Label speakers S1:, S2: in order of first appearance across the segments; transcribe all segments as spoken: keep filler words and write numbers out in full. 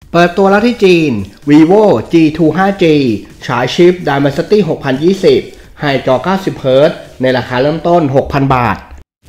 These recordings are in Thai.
S1: เปิดตัวแล้วที่จีน Vivo จี ทู ไฟว์ จี ฉายชิป Dimensity หกพันยี่สิบ ให้จอ เก้าสิบ เฮิร์ตซ์ ในราคาเริ่มต้น หกพัน บาท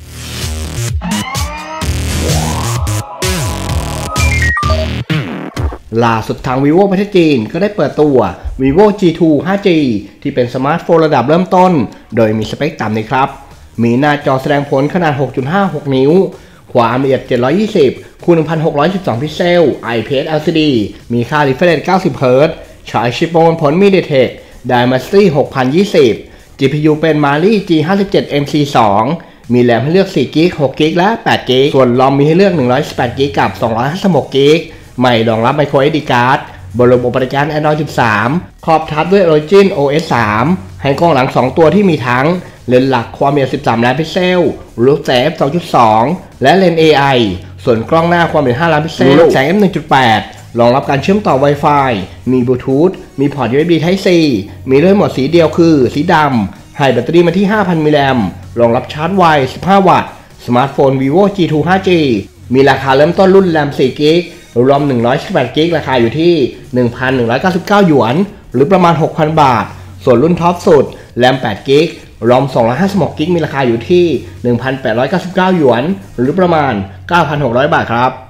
S1: ล่าสุดทาง Vivo ประเทศจีนก็ได้เปิดตัว Vivo จี ทู ไฟว์ จี ที่เป็นสมาร์ทโฟนระดับเริ่มต้นโดยมีสเปคต่ำเลยครับมีหน้าจอแสดงผลขนาด หกจุดห้าหก นิ้วความละเอียดเจ็ดร้อยยี่สิบคูณ หนึ่งพันหกร้อยสิบสอง พิกเซล ไอ พี เอส แอล ซี ดี มีค่า refresh เก้าสิบ เฮิร์ตซ์ ฉายชิปประมวลผล MediaTek Dimensity หกพันยี่สิบ จี พี ยู เป็น Mali จี ห้าสิบเจ็ด เอ็ม ซี สอง มีแรมให้เลือก สี่ กิกะไบต์ หก กิกะไบต์ และ แปด กิกะไบต์ ส่วน รอม มีให้เลือก หนึ่งร้อยสิบแปด กิกะไบต์ กับ สองร้อยห้าสิบหก กิกะไบต์ ไม่รองรับ Micro เอส ดี Card บนระบบปฏิการ Android สิบสาม ครอบทับด้วย Origin โอ เอส สาม ให้กล้องหลังสองตัวที่มีทั้งเลนส์หลักความละเอียดสิบสามล้านพิกเซลรูปแสง เอฟ สองจุดสอง และเลนส์ เอ ไอ ส่วนกล้องหน้าความละเอียดห้าล้านพิกเซลรูปแสง เอฟ หนึ่งจุดแปด รองรับการเชื่อมต่อ Wi-Fi มี Bluetooth มีพอร์ต ยู เอส บี Type C มีด้วยโหมดสีเดียวคือสีดำให้แบตเตอรี่มาที่ ห้าพัน มิลลิแอมป์รองรับชาร์จไว สิบห้า วัตต์สมาร์ทโฟน Vivo จี ทู ไฟว์ จี มีราคาเริ่มต้นรุ่นแรม สี่ กิกะไบต์ รอม หนึ่งร้อยสิบแปด กิกะไบต์ ราคาอยู่ที่ หนึ่งพันหนึ่งร้อยเก้าสิบเก้า หยวนหรือประมาณ หกพัน บาทส่วนรุ่นท็อปสุดแรม แปด กิกะไบต์รอม สองร้อยห้าสิบหก กิกะไบต์ มีราคาอยู่ที่ หนึ่งพันแปดร้อยเก้าสิบเก้า หยวนหรือประมาณ เก้าพันหกร้อย บาทครับ